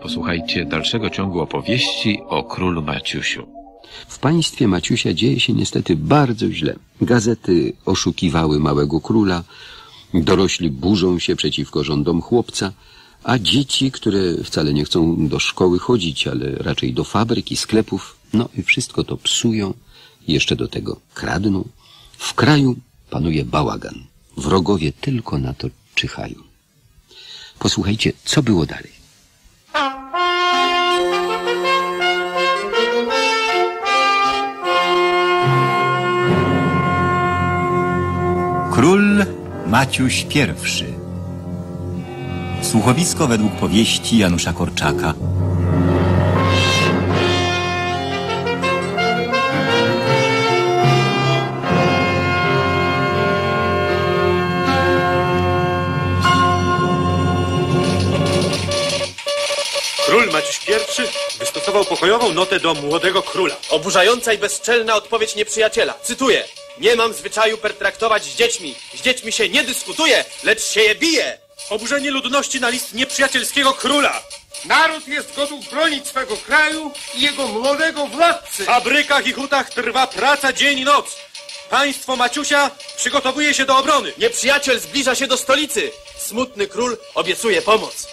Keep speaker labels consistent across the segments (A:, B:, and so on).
A: Posłuchajcie dalszego ciągu opowieści o królu Maciusiu.
B: W państwie Maciusia dzieje się niestety bardzo źle. Gazety oszukiwały małego króla, dorośli burzą się przeciwko rządom chłopca, a dzieci, które wcale nie chcą do szkoły chodzić, ale raczej do fabryk i sklepów, no i wszystko to psują, jeszcze do tego kradną. W kraju panuje bałagan. Wrogowie tylko na to czyhają. Posłuchajcie, co było dalej.
C: Król Maciuś I. Słuchowisko według powieści Janusza Korczaka.
D: Król Maciuś I wystosował pokojową notę do młodego króla.
E: Oburzająca i bezczelna odpowiedź nieprzyjaciela. Cytuję. Nie mam zwyczaju pertraktować z dziećmi. Z dziećmi się nie dyskutuje, lecz się je bije.
D: Oburzenie ludności na list nieprzyjacielskiego króla.
F: Naród jest gotów bronić swego kraju i jego młodego władcy.
D: W fabrykach i hutach trwa praca dzień i noc. Państwo Maciusia przygotowuje się do obrony.
E: Nieprzyjaciel zbliża się do stolicy. Smutny król obiecuje pomoc.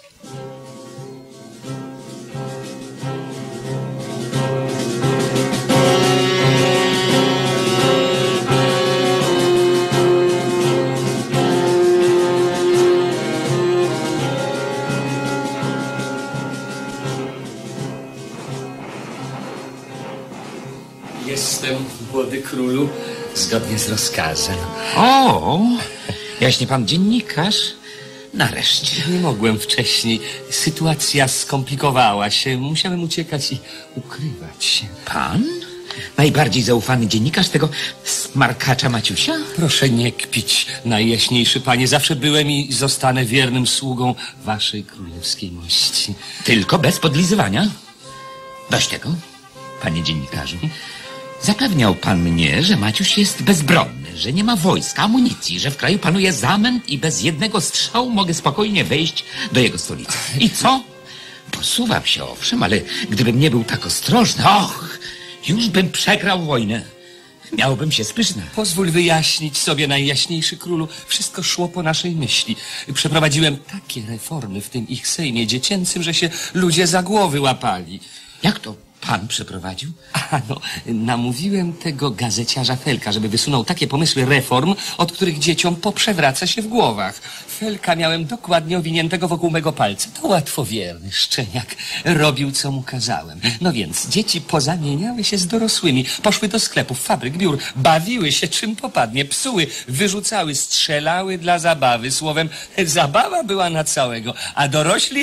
G: Jestem, młody królu, zgodnie z rozkazem.
H: O, jaśnie pan dziennikarz? Nareszcie.
G: Nie mogłem wcześniej. Sytuacja skomplikowała się. Musiałem uciekać i ukrywać się.
H: Pan? Najbardziej zaufany dziennikarz tego smarkacza Maciusia?
G: Proszę nie kpić, najjaśniejszy panie. Zawsze byłem i zostanę wiernym sługą waszej królewskiej mości.
H: Tylko bez podlizywania? Dość tego, panie dziennikarzu. Zapewniał pan mnie, że Maciuś jest bezbronny, że nie ma wojska, amunicji, że w kraju panuje zamęt i bez jednego strzału mogę spokojnie wejść do jego stolicy. I co? Posuwam się, owszem, ale gdybym nie był tak ostrożny, już bym przegrał wojnę. Miałbym się spyszna.
G: Pozwól wyjaśnić sobie, najjaśniejszy królu. Wszystko szło po naszej myśli. Przeprowadziłem takie reformy w tym ich sejmie dziecięcym, że się ludzie za głowy łapali.
H: Jak to pan przeprowadził?
G: Namówiłem tego gazeciarza Felka, żeby wysunął takie pomysły reform, od których dzieciom poprzewraca się w głowach. Felka miałem dokładnie owiniętego wokół mego palca. To łatwowierny szczeniak. Robił, co mu kazałem. No więc dzieci pozamieniały się z dorosłymi. Poszły do sklepów, fabryk, biur. Bawiły się czym popadnie. Psuły, wyrzucały, strzelały dla zabawy. Słowem, zabawa była na całego. A dorośli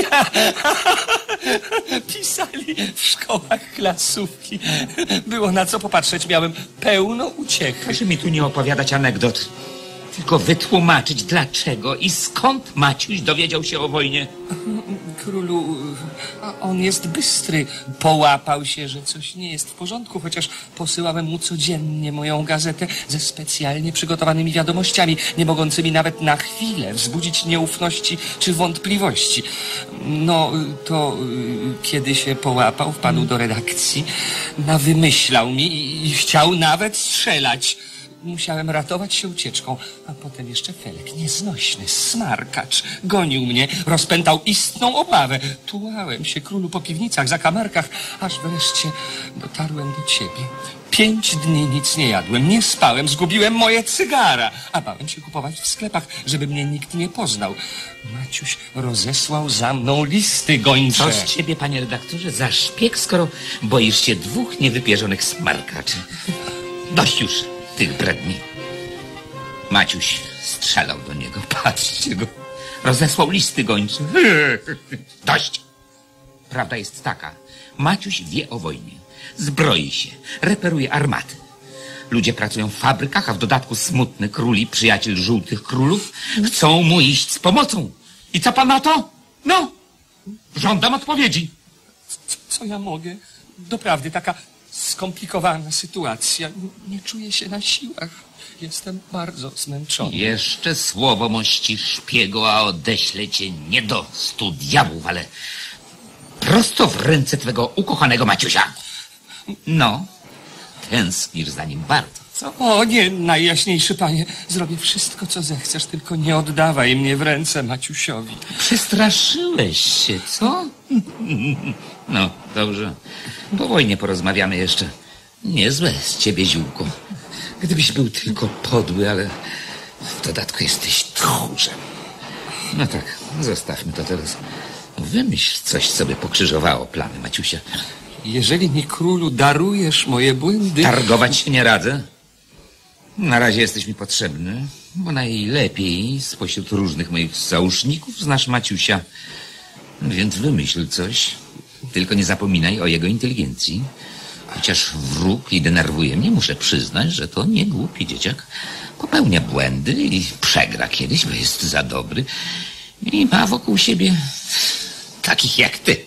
G: pisali w szkołach klasówki. Było na co popatrzeć. Miałem pełno uciechy.
H: Proszę mi tu nie opowiadać anegdot, tylko wytłumaczyć, dlaczego i skąd Maciuś dowiedział się o wojnie.
G: Królu, on jest bystry. Połapał się, że coś nie jest w porządku, chociaż posyłałem mu codziennie moją gazetę ze specjalnie przygotowanymi wiadomościami, nie mogącymi nawet na chwilę wzbudzić nieufności czy wątpliwości. No, to kiedy się połapał, wpadł do redakcji, nawymyślał mi i chciał nawet strzelać. Musiałem ratować się ucieczką, a potem jeszcze Felek, nieznośny smarkacz, gonił mnie, rozpętał istną obawę. Tułałem się, królu, po piwnicach, zakamarkach, aż wreszcie dotarłem do ciebie. 5 dni nic nie jadłem, nie spałem, zgubiłem moje cygara, a bałem się kupować w sklepach, żeby mnie nikt nie poznał. Maciuś rozesłał za mną listy gończe.
H: Co z ciebie, panie redaktorze, za szpieg, skoro boisz się 2 niewypierzonych smarkaczy? Dość już tych bredni. Maciuś strzelał do niego. Patrzcie go. Rozesłał listy gończe. Dość. Prawda jest taka. Maciuś wie o wojnie. Zbroi się. Reperuje armaty. Ludzie pracują w fabrykach, a w dodatku smutny król i przyjaciel żółtych królów chcą mu iść z pomocą. I co pan na to? No, żądam odpowiedzi.
G: Co ja mogę? Doprawdy taka skomplikowana sytuacja. Nie czuję się na siłach. Jestem bardzo zmęczony.
H: Jeszcze słowo mości szpiegu, a odeślę cię nie do 100 diabłów, ale prosto w ręce twego ukochanego Maciusia. No, tęsknisz za nim bardzo, co?
G: O nie, najjaśniejszy panie, zrobię wszystko, co zechcesz, tylko nie oddawaj mnie w ręce Maciusiowi.
H: Przestraszyłeś się, co? No, dobrze. Po wojnie porozmawiamy jeszcze. Niezłe z ciebie ziółko. Gdybyś był tylko podły, ale w dodatku jesteś tchórzem. No tak, zostawmy to teraz. Wymyśl coś, co by pokrzyżowało plany Maciusia.
G: Jeżeli mi, królu, darujesz moje błędy...
H: Targować się nie radzę. Na razie jesteś mi potrzebny, bo najlepiej spośród różnych moich załóżników znasz Maciusia. Więc wymyśl coś. Tylko nie zapominaj o jego inteligencji. Chociaż wróg i denerwuje mnie, muszę przyznać, że to nie głupi dzieciak. Popełnia błędy i przegra kiedyś, bo jest za dobry. I ma wokół siebie takich jak ty.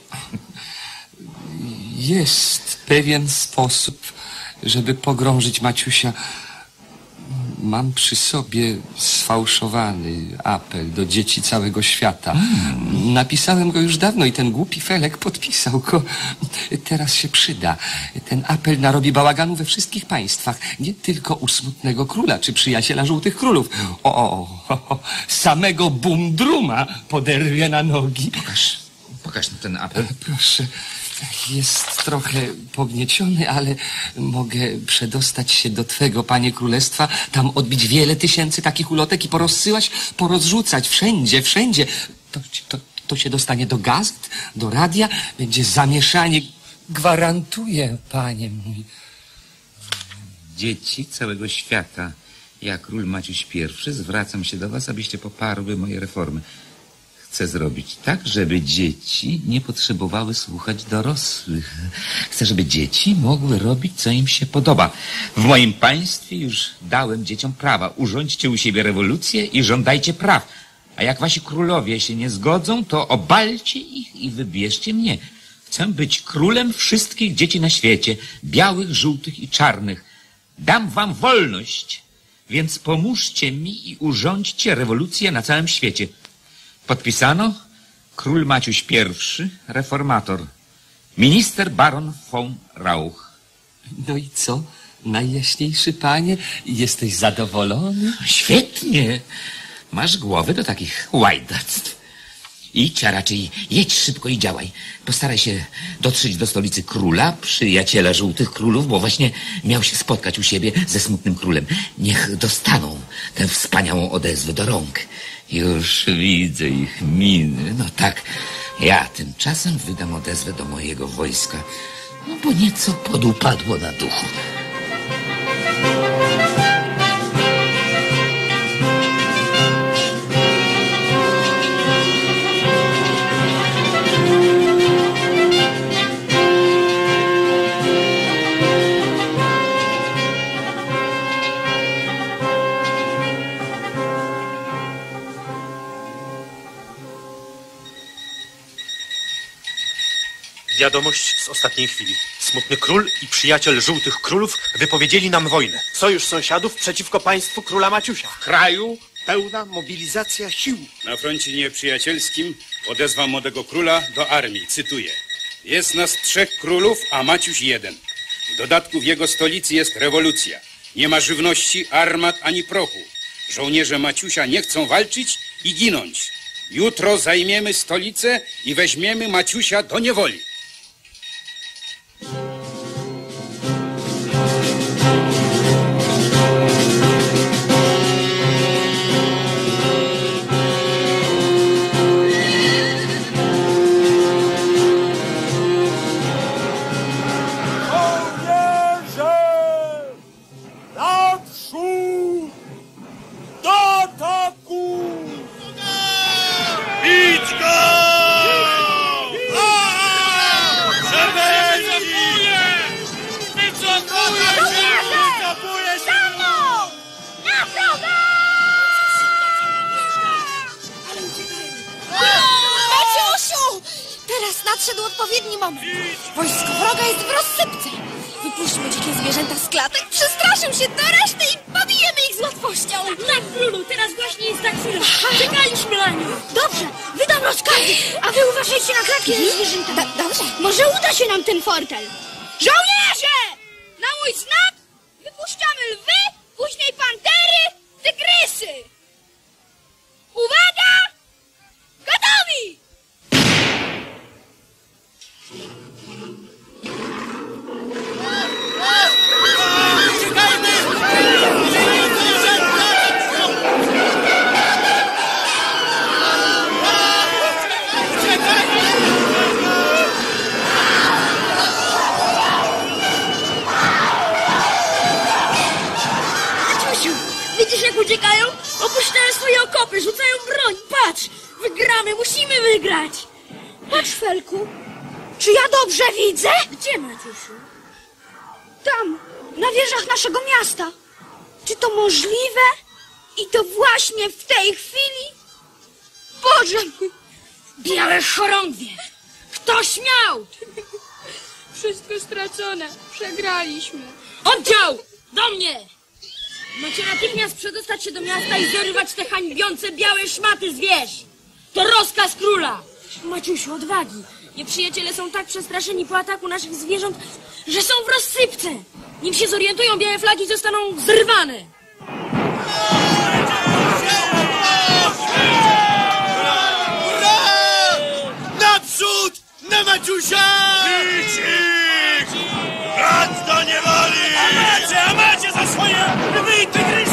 G: Jest pewien sposób, żeby pogrążyć Maciusia. Mam przy sobie sfałszowany apel do dzieci całego świata. Napisałem go już dawno i ten głupi Felek podpisał go. Teraz się przyda. Ten apel narobi bałaganu we wszystkich państwach. Nie tylko u smutnego króla czy przyjaciela żółtych królów. Samego Bumdruma poderwie na nogi.
H: Pokaż mi ten apel.
G: Proszę. Jest trochę pognieciony, ale mogę przedostać się do twego, panie królestwa, tam odbić wiele tysięcy takich ulotek i porozsyłać, porozrzucać wszędzie. To się dostanie do gazet, do radia, będzie zamieszanie. Gwarantuję, panie mój.
H: Dzieci całego świata, ja, król Maciuś I, zwracam się do was, abyście poparły moje reformy. Chcę zrobić tak, żeby dzieci nie potrzebowały słuchać dorosłych. Chcę, żeby dzieci mogły robić, co im się podoba. W moim państwie już dałem dzieciom prawa. Urządźcie u siebie rewolucję i żądajcie praw. A jak wasi królowie się nie zgodzą, to obalcie ich i wybierzcie mnie. Chcę być królem wszystkich dzieci na świecie. Białych, żółtych i czarnych. Dam wam wolność, więc pomóżcie mi i urządźcie rewolucję na całym świecie. Podpisano król Maciuś I, reformator, minister baron von Rauch.
G: No i co, najjaśniejszy panie? Jesteś zadowolony?
H: Świetnie. Masz głowy do takich łajdactw. Idź, a raczej jedź szybko i działaj. Postaraj się dotrzeć do stolicy króla, przyjaciela żółtych królów, bo właśnie miał się spotkać u siebie ze smutnym królem. Niech dostaną tę wspaniałą odezwę do rąk. Już widzę ich miny. No tak, ja tymczasem wydam odezwę do mojego wojska, no bo nieco podupadło na duchu.
D: Wiadomość z ostatniej chwili. Smutny król i przyjaciel żółtych królów wypowiedzieli nam wojnę.
E: Sojusz sąsiadów przeciwko państwu króla Maciusia.
F: W kraju pełna mobilizacja sił.
I: Na froncie nieprzyjacielskim odezwa młodego króla do armii. Cytuję. Jest nas 3 królów, a Maciuś 1. W dodatku w jego stolicy jest rewolucja. Nie ma żywności, armat ani prochu. Żołnierze Maciusia nie chcą walczyć i ginąć. Jutro zajmiemy stolicę i weźmiemy Maciusia do niewoli.
J: Nadszedł odpowiedni moment. Wojsko wroga jest w rozsypce. Wypuśćmy dzikie zwierzęta z klatek, przestraszą się do reszty i pobijemy ich z łatwością.
K: Tak, królu, teraz właśnie jest ta chwila. Czekaliśmy na nią.
J: Dobrze, wydam rozkazy, a wy uważajcie na klatki ze zwierzętami. Dobrze. Może uda się nam ten fortel. Żołnierze! Na mój znak wypuszczamy lwy, później pantery, tygrysy. Uwaga! Gotowi!
K: Widzisz, jak uciekają? Opuszczają swoje okopy, rzucają broń. Patrz, wygramy, musimy wygrać.
J: Patrz, Felku, czy ja dobrze widzę?
K: Gdzie, Maciusiu?
J: Tam, na wieżach naszego miasta. Czy to możliwe? I to właśnie w tej chwili? Boże mój!
K: Białe chorągwie! Kto śmiał?
J: Wszystko stracone. Przegraliśmy.
K: Oddział! Do mnie! Macie natychmiast przedostać się do miasta i zarywać te hańbiące białe szmaty z wież. To rozkaz króla. Maciusiu, odwagi. Nieprzyjaciele są tak przestraszeni po ataku naszych zwierząt, że są w rozsypce. Nim się zorientują, białe flagi zostaną zrywane.
E: Naprzód! Na Maciusia!
F: Idź! Brat do niewoli! A macie za swoje lwy i tygrysy!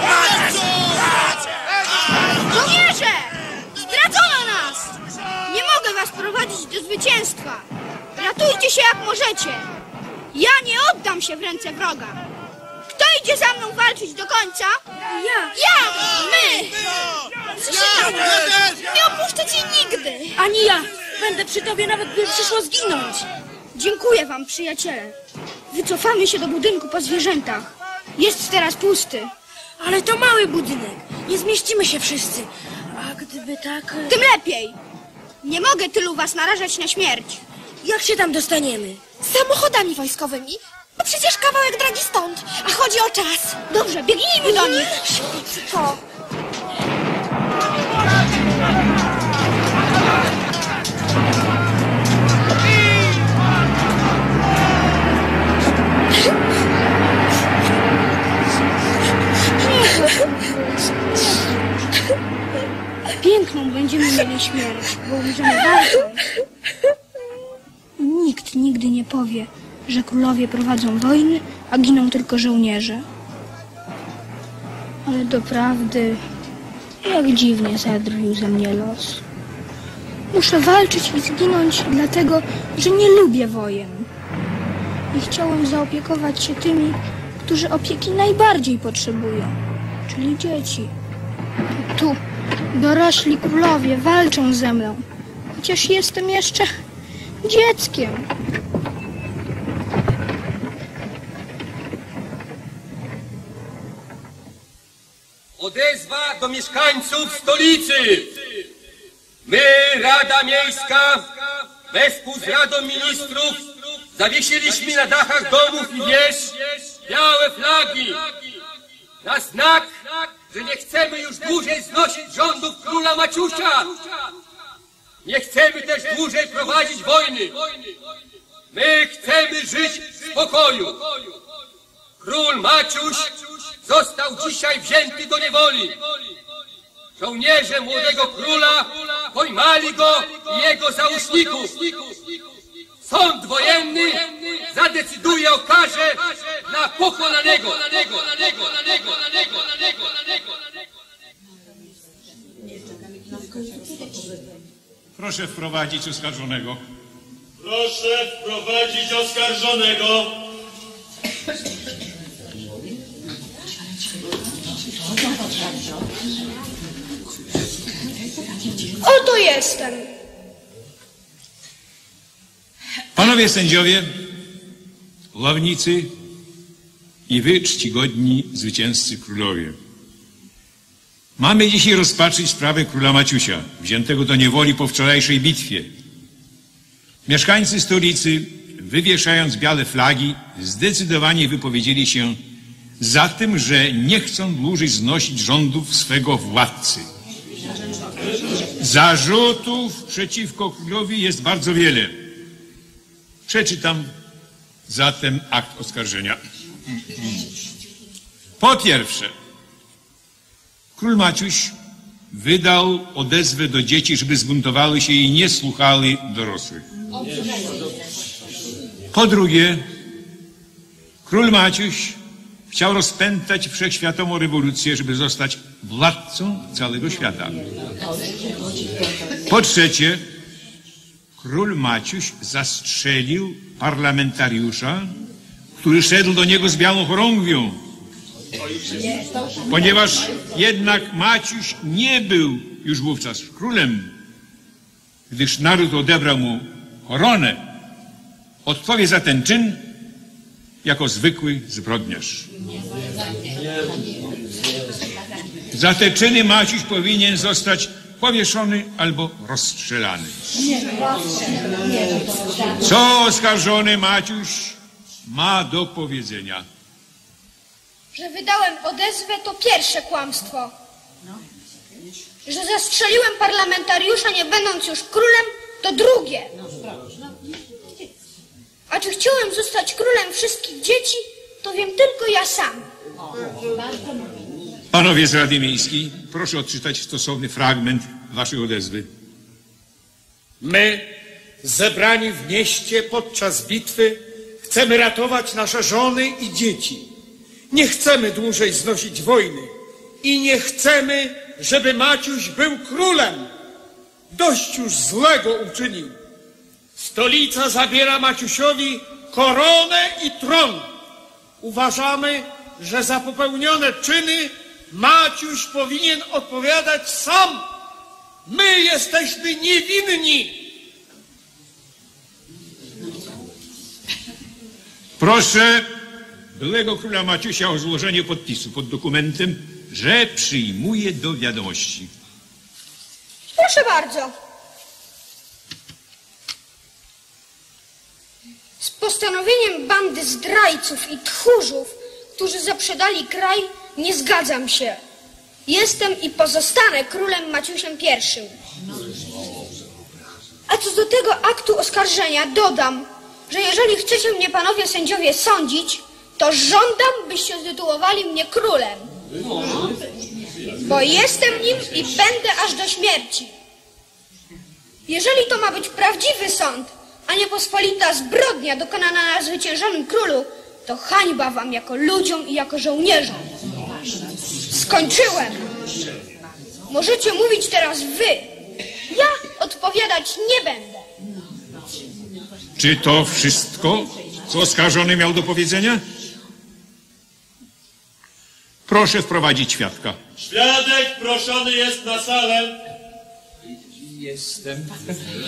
J: Żołnierze! Zdradzono nas! Nie mogę was prowadzić do zwycięstwa. Ratujcie się jak możecie. Ja nie oddam się w ręce wroga. Kto idzie za mną walczyć do końca?
K: Ja!
J: My! Nie opuszczę cię nigdy!
K: Ani ja! Będę przy tobie, nawet gdy przyszło zginąć.
J: Dziękuję wam, przyjaciele. Wycofamy się do budynku po zwierzętach. Jest teraz pusty.
K: Ale to mały budynek. Nie zmieścimy się wszyscy. A gdyby tak...
J: Tym lepiej. Nie mogę tylu was narażać na śmierć.
K: Jak się tam dostaniemy?
J: Samochodami wojskowymi. No przecież kawałek drogi stąd. A chodzi o czas. Dobrze, biegnijmy do nich. Szybko. Piękną będziemy mieli śmierć, bo umrzemy walką. Nikt nigdy nie powie, że królowie prowadzą wojny, a giną tylko żołnierze. Ale doprawdy, jak dziwnie zadrwił ze mnie los. Muszę walczyć i zginąć dlatego, że nie lubię wojen. I chciałem zaopiekować się tymi, którzy opieki najbardziej potrzebują, czyli dzieci. Tu dorośli królowie walczą ze mną, chociaż jestem jeszcze dzieckiem.
L: Odezwa do mieszkańców stolicy. My, Rada Miejska, wespół z Radą Ministrów, zawiesiliśmy na dachach domów i wież białe flagi. Na znak, że nie chcemy już dłużej znosić rządów króla Maciusia. Nie chcemy też dłużej prowadzić wojny. My chcemy żyć w spokoju. Król Maciuś został dzisiaj wzięty do niewoli. Żołnierze młodego króla pojmali go i jego załóżników. Sąd wojenny zadecyduje o karze dla pokonanego.
M: Proszę wprowadzić oskarżonego.
N: Proszę wprowadzić oskarżonego.
J: Oto jestem.
M: Panowie sędziowie, ławnicy i wy, czcigodni zwycięzcy królowie. Mamy dzisiaj rozpatrzyć sprawę króla Maciusia, wziętego do niewoli po wczorajszej bitwie. Mieszkańcy stolicy, wywieszając białe flagi, zdecydowanie wypowiedzieli się za tym, że nie chcą dłużej znosić rządów swego władcy. Zarzutów przeciwko królowi jest bardzo wiele. Przeczytam zatem akt oskarżenia. Po pierwsze, król Maciuś wydał odezwę do dzieci, żeby zbuntowały się i nie słuchały dorosłych. Po drugie, król Maciuś chciał rozpętać wszechświatową rewolucję, żeby zostać władcą całego świata. Po trzecie, król Maciuś zastrzelił parlamentariusza, który szedł do niego z białą chorągwią. Ponieważ jednak Maciuś nie był już wówczas królem, gdyż naród odebrał mu koronę, odpowie za ten czyn jako zwykły zbrodniarz. Za te czyny Maciuś powinien zostać powieszony albo rozstrzelany. Co oskarżony Maciuś ma do powiedzenia?
J: Że wydałem odezwę, to pierwsze kłamstwo. Że zastrzeliłem parlamentariusza, nie będąc już królem, to drugie. A czy chciałem zostać królem wszystkich dzieci, to wiem tylko ja sam.
M: Panowie z Rady Miejskiej, proszę odczytać stosowny fragment waszej odezwy.
F: My, zebrani w mieście podczas bitwy, chcemy ratować nasze żony i dzieci. Nie chcemy dłużej znosić wojny i nie chcemy, żeby Maciuś był królem. Dość już złego uczynił. Stolica zabiera Maciusiowi koronę i tron. Uważamy, że za popełnione czyny Maciuś powinien odpowiadać sam. My jesteśmy niewinni.
M: Proszę byłego króla Maciusia o złożenie podpisu pod dokumentem, że przyjmuje do wiadomości.
J: Proszę bardzo. Z postanowieniem bandy zdrajców i tchórzów, którzy zaprzedali kraj, nie zgadzam się. Jestem i pozostanę królem Maciusiem I. A co do tego aktu oskarżenia dodam, że jeżeli chcecie mnie, panowie sędziowie, sądzić, to żądam, byście tytułowali mnie królem. Bo jestem nim i będę aż do śmierci. Jeżeli to ma być prawdziwy sąd, a nie pospolita zbrodnia dokonana na zwyciężonym królu, to hańba wam jako ludziom i jako żołnierzom. Skończyłem. Możecie mówić teraz wy. Ja odpowiadać nie będę.
M: Czy to wszystko, co oskarżony miał do powiedzenia? Proszę wprowadzić świadka.
N: Świadek proszony jest na salę.
G: Jestem.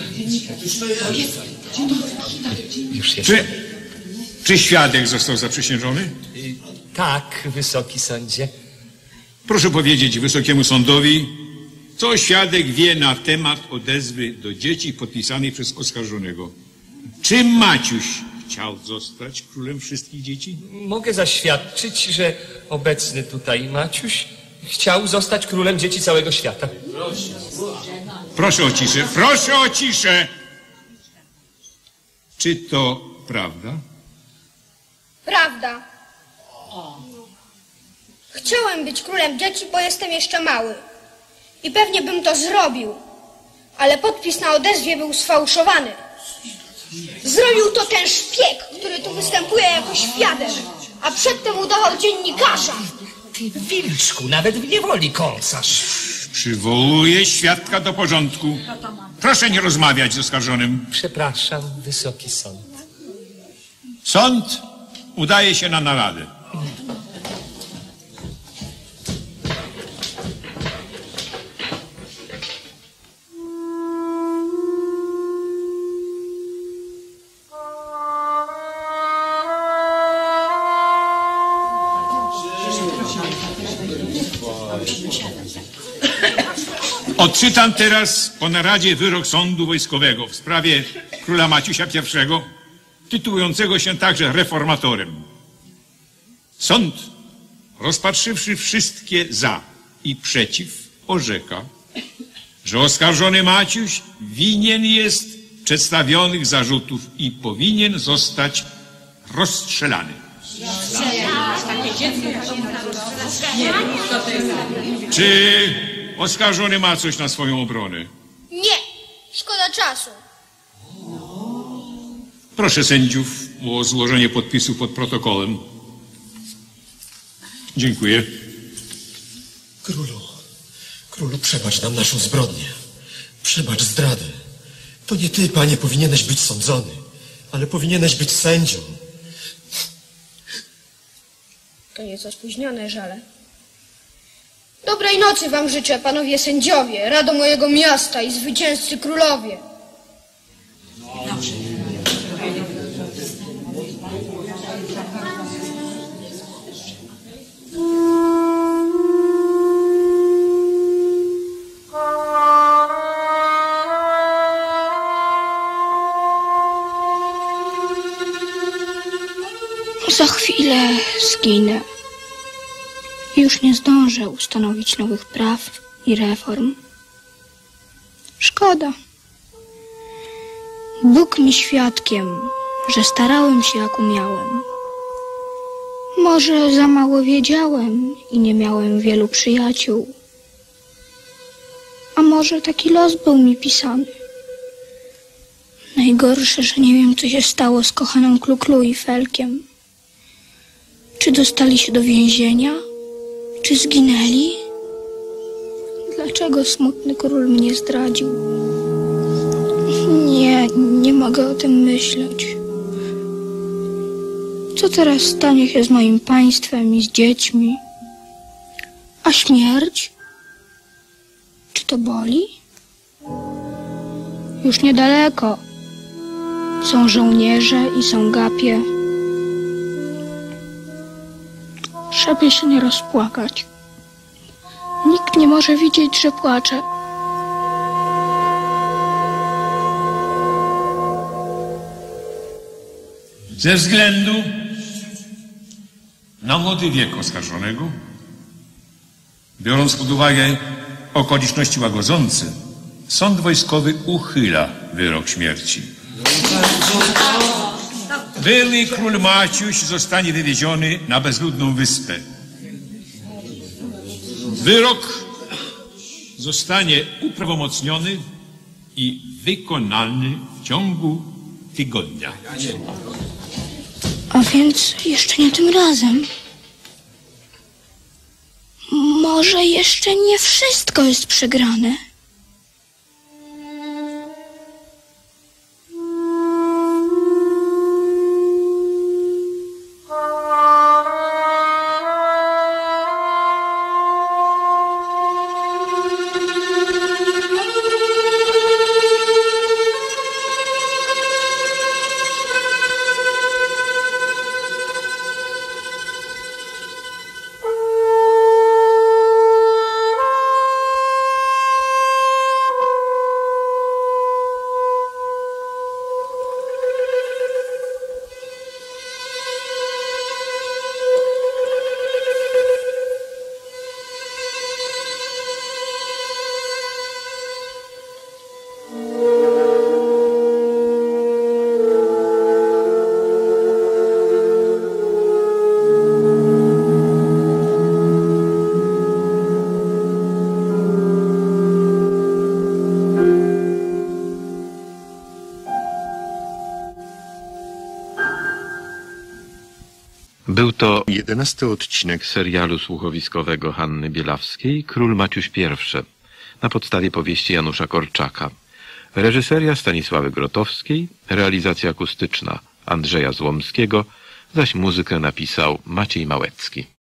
H: Już jest.
M: Czy świadek został zaprzysiężony?
G: Tak, wysoki sądzie.
M: Proszę powiedzieć wysokiemu sądowi, co świadek wie na temat odezwy do dzieci podpisanej przez oskarżonego. Czy Maciuś chciał zostać królem wszystkich dzieci?
G: Mogę zaświadczyć, że obecny tutaj Maciuś chciał zostać królem dzieci całego świata.
M: Proszę o ciszę, proszę o ciszę! Czy to prawda?
J: Prawda. Chciałem być królem dzieci, bo jestem jeszcze mały. I pewnie bym to zrobił. Ale podpis na odezwie był sfałszowany. Zrobił to ten szpieg, który tu występuje jako świadek, a przedtem udawał dziennikarza.
H: Ty, Wilczku, nawet w niewoli kąsasz.
M: Przywołuję świadka do porządku. Proszę nie rozmawiać z oskarżonym.
G: Przepraszam, wysoki sąd.
M: Sąd udaje się na naradę. Odczytam teraz po naradzie wyrok sądu wojskowego w sprawie króla Maciusia I, tytułującego się także reformatorem. Sąd rozpatrzywszy wszystkie za i przeciw, orzeka, że oskarżony Maciuś winien jest przedstawionych zarzutów i powinien zostać rozstrzelany. Czy oskarżony ma coś na swoją obronę?
J: Nie, szkoda czasu.
M: Proszę sędziów o złożenie podpisu pod protokołem. Dziękuję.
O: Królu, przebacz nam naszą zbrodnię. Przebacz zdradę. To nie ty, panie, powinieneś być sądzony, ale powinieneś być sędzią.
J: To nieco spóźnione żale. Dobrej nocy wam życzę, panowie sędziowie, rado mojego miasta i zwycięzcy królowie. Za chwilę zginę. Już nie zdążę ustanowić nowych praw i reform. Szkoda. Bóg mi świadkiem, że starałem się jak umiałem. Może za mało wiedziałem i nie miałem wielu przyjaciół. A może taki los był mi pisany. Najgorsze, że nie wiem, co się stało z kochaną Kluklu i Felkiem. Czy dostali się do więzienia? Czy zginęli? Dlaczego smutny król mnie zdradził? Nie mogę o tym myśleć. Co teraz stanie się z moim państwem i z dziećmi? A śmierć? Czy to boli? Już niedaleko. Są żołnierze i są gapie. Żeby się nie rozpłakać. Nikt nie może widzieć, że płaczę.
M: Ze względu na młody wiek oskarżonego, biorąc pod uwagę okoliczności łagodzące, sąd wojskowy uchyla wyrok śmierci. Były król Maciuś zostanie wywieziony na bezludną wyspę. Wyrok zostanie uprawomocniony i wykonalny w ciągu tygodnia.
J: A więc jeszcze nie tym razem. Może jeszcze nie wszystko jest przegrane.
A: Był to 11. odcinek serialu słuchowiskowego Hanny Bielawskiej Król Maciuś I na podstawie powieści Janusza Korczaka. Reżyseria Stanisławy Grotowskiej, realizacja akustyczna Andrzeja Złomskiego, zaś muzykę napisał Maciej Małecki.